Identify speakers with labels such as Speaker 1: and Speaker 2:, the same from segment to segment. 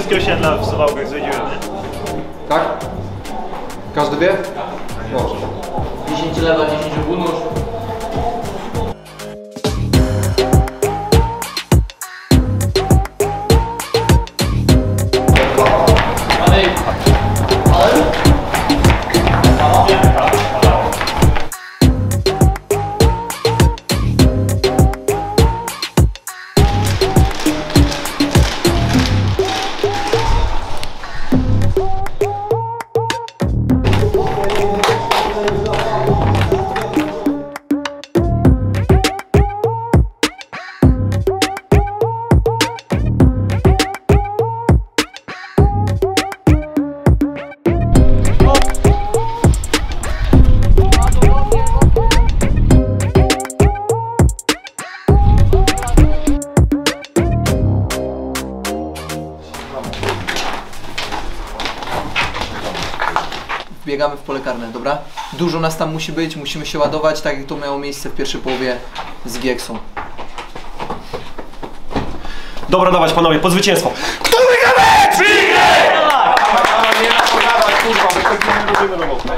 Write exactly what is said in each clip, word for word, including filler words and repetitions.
Speaker 1: wszystkie osiedla w Suwałkach zwiedziłem, nie?
Speaker 2: Tak? Każdy wie? Może.
Speaker 3: dziesięć lewa, dziesięć obunusz.
Speaker 4: Biegamy w pole karne, dobra? Dużo nas tam musi być, musimy się ładować, tak jak to miało miejsce w pierwszej połowie z Gieksą.
Speaker 1: Dobra, dawać panowie, pod zwycięstwo! Kto wygra mecz?
Speaker 2: Nie na to gadać, kurwa, my tak nie robimy robotę.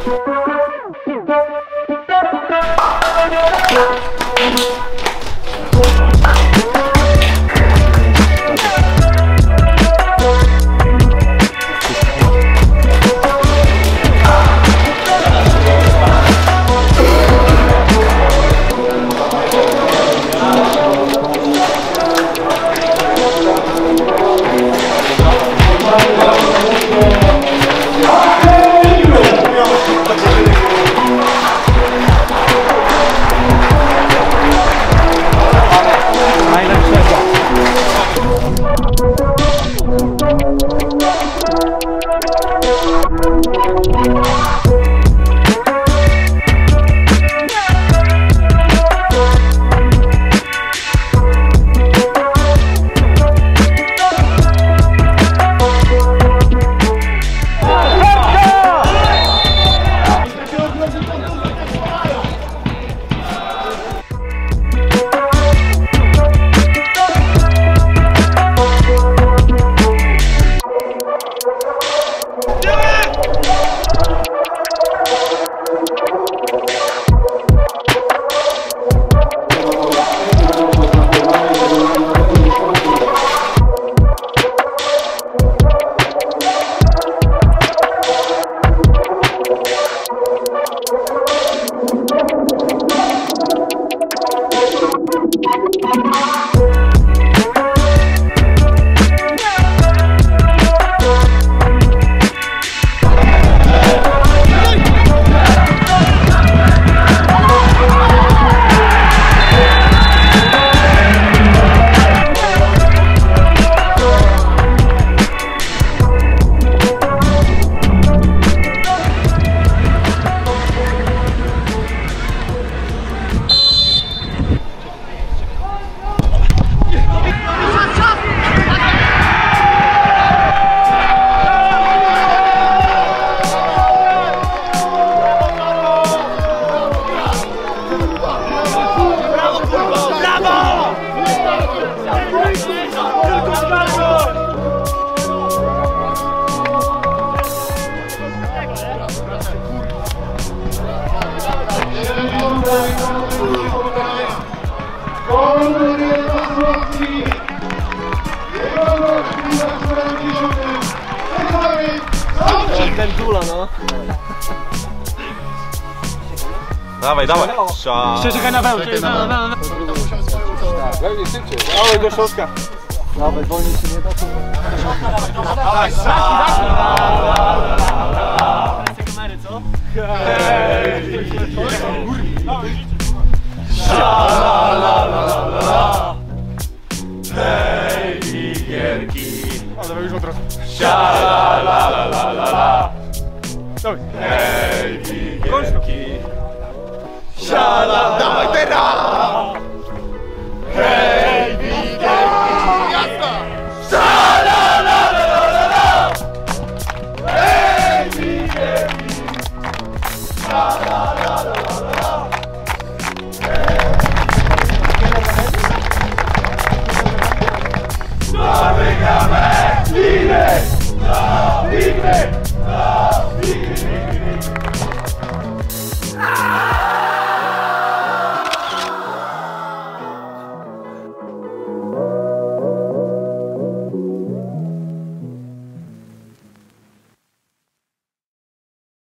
Speaker 1: Pendula, no.
Speaker 5: Dawaj, dawaj.
Speaker 1: Jeszcze czekaj na wełnę.
Speaker 2: Wełnie szybciej.
Speaker 1: Dawaj do środka.
Speaker 2: Dawaj, wolniej się nie da.
Speaker 1: Dawaj, dawaj. Kamery, co? Hej! Sza-la-la-la-la-la. Hej, gierki.
Speaker 2: Ale już od razu.
Speaker 1: Sza-la-la-la-la-la. Hej, gierki. Sza-la-la.
Speaker 2: Dawaj teraz!
Speaker 1: Hej!